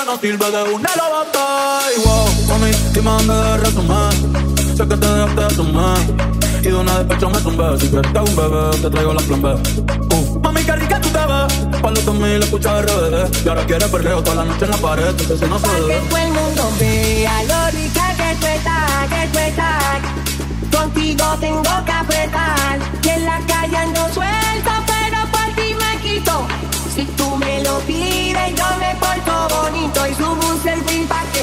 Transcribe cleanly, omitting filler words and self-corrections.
no sirve de una lo basta. Y wow, mami, dime dónde de resumir. Sé que te dejaste de sumar y de una despecho me tumbé. Si quieres un bebé, te traigo la plan B. Mami, qué rica tú te ves. Palo 2000, escucha RBD. Y ahora quieres perreo toda la noche en la pared. Entonces no se Pa' debe. que todo el mundo vea lo rica que tú estás, que tú estás. Contigo tengo que apretar. Y en la calle ando suelto, pero por ti me quito. Si tú me lo pides, yo me porto bonito y subo un selfie pa' que